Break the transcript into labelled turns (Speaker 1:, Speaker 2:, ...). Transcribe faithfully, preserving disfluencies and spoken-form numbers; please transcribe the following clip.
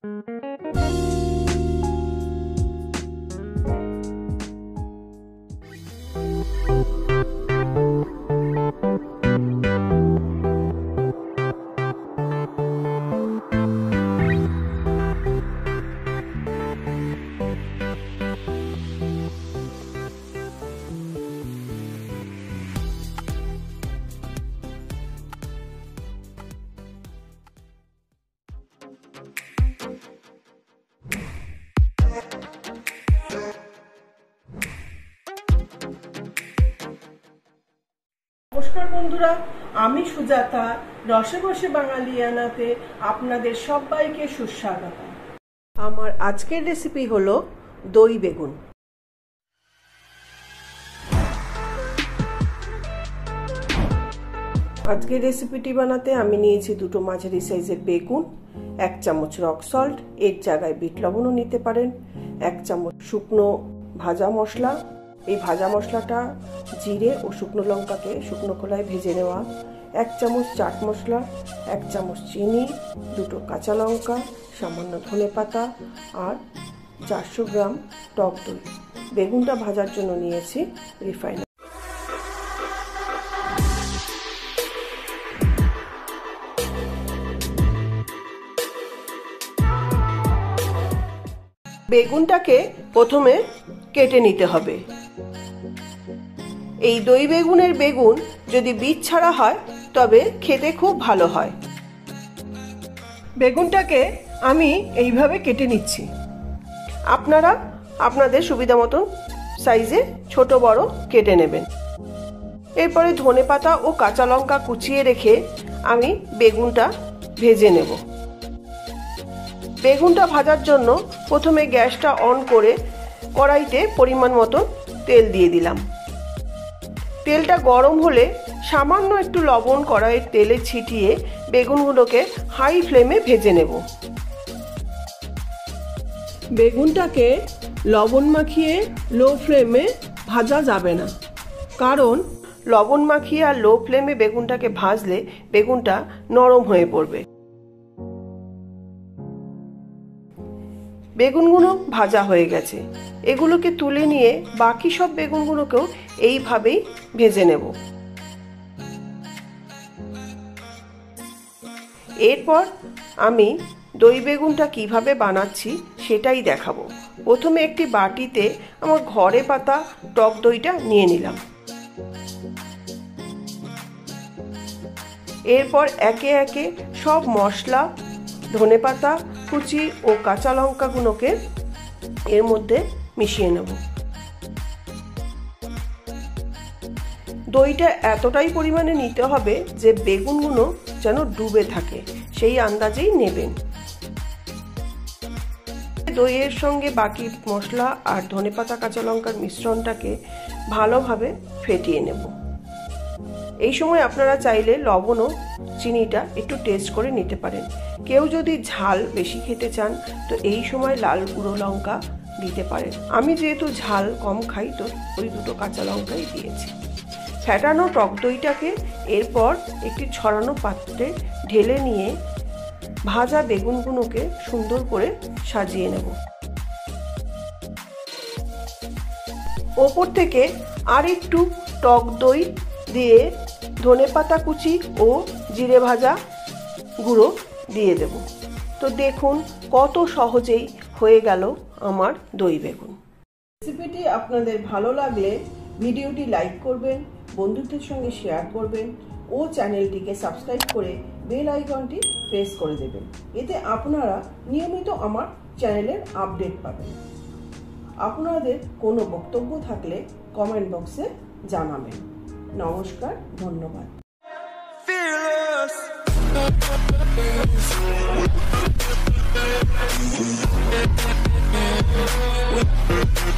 Speaker 1: নমস্কার বন্ধুরা, আমি সুজাতা রসে বসে বাঙালিয়ানাতে আপনাদের সবাইকে সুস্বাগত। আমার আজকের রেসিপি হলো দই বেগুন। আজকের রেসিপিটি বানাতে আমি নিয়েছি দুটো মাঝারি সাইজের বেগুন, এক চামচ রক সল্ট, এর জায়গায় বিট লবণও নিতে পারেন, এক চামচ শুকনো ভাজা মশলা। এই ভাজা মশলাটা জিরে ও শুকনো লঙ্কাকে শুকনো খোলায় ভেজে নেওয়া, এক চামচ চাট মশলা, এক চামচ চিনি, দুটো কাঁচা লঙ্কা, সামান্য ধনে পাতা আর চারশো গ্রাম টক দই। বেগুনটা ভাজার জন্য নিয়েছি রিফাইন। বেগুনটাকে প্রথমে কেটে নিতে হবে। এই দই বেগুনের বেগুন যদি বীজ ছাড়া হয় তবে খেতে খুব ভালো হয়। বেগুনটাকে আমি এইভাবে কেটে নিচ্ছি। আপনারা আপনাদের সুবিধা মতো সাইজে ছোট বড় কেটে নেবেন। এরপরে ধনে পাতা ও কাঁচা লঙ্কা কুচিয়ে রেখে আমি বেগুনটা ভেজে নেব। বেগুনটা ভাজার জন্য প্রথমে গ্যাসটা অন করে কড়াইতে পরিমাণ মতো তেল দিয়ে দিলাম। তেলটা গরম হলে সামান্য একটু লবণ কড়াইয়ের তেলে ছিটিয়ে বেগুনগুলোকে হাই ফ্লেমে ভেজে নেব। বেগুনটাকে লবণ মাখিয়ে লো ফ্লেমে ভাজা যাবে না, কারণ লবণ মাখিয়ে আর লো ফ্লেমে বেগুনটাকে ভাজলে বেগুনটা নরম হয়ে পড়বে। বেগুনগুলো ভাজা হয়ে গেছে, এগুলোকে তুলে নিয়ে বাকি সব বেগুনগুলোকেও এইভাবেই ভেজে নেব। এরপর আমি দই বেগুনটা কিভাবে বানাচ্ছি সেটাই দেখাবো। প্রথমে একটি বাটিতে আমার ঘরে পাতা টক দইটা নিয়ে নিলাম। এরপর একে একে সব মশলা, ধনেপাতা কুচি ও কাঁচা লঙ্কাগুলোকে এর মধ্যে মিশিয়ে নেব। দইটা এতটাই পরিমাণে নিতে হবে যে বেগুনগুলো যেন ডুবে থাকে, সেই আন্দাজেই নেবেন। দইয়ের সঙ্গে বাকি মশলা আর ধনেপাতা কাঁচা লঙ্কার মিশ্রণটাকে ভালোভাবে ফেটিয়ে নেব। এই সময় আপনারা চাইলে লবণ ও চিনিটা একটু টেস্ট করে নিতে পারেন। কেউ যদি ঝাল বেশি খেতে চান তো এই সময় লাল গুঁড়ো লঙ্কা দিতে পারেন। আমি যেহেতু ঝাল কম খাই তো ওই দুটো কাঁচা লঙ্কাই দিয়েছি। ফেটানো টক দইটাকে এরপর একটি ছড়ানো পাত্রে ঢেলে নিয়ে ভাজা বেগুনগুলোকে সুন্দর করে সাজিয়ে নেব। ওপর থেকে আর একটু টক দই দিয়ে ধনেপাতা কুচি ও জিরে ভাজা গুঁড়ো দিয়ে দেব। তো দেখুন কত সহজেই হয়ে গেল আমার দই বেগুন। রেসিপিটি আপনাদের ভালো লাগলে ভিডিওটি লাইক করবেন, বন্ধুদের সঙ্গে শেয়ার করবেন ও চ্যানেলটিকে সাবস্ক্রাইব করে বেল আইকনটি প্রেস করে দেবেন। এতে আপনারা নিয়মিত আমার চ্যানেলের আপডেট পাবেন। আপনাদের কোনো বক্তব্য থাকলে কমেন্ট বক্সে জানাবেন। নমস্কার, ধন্যবাদ।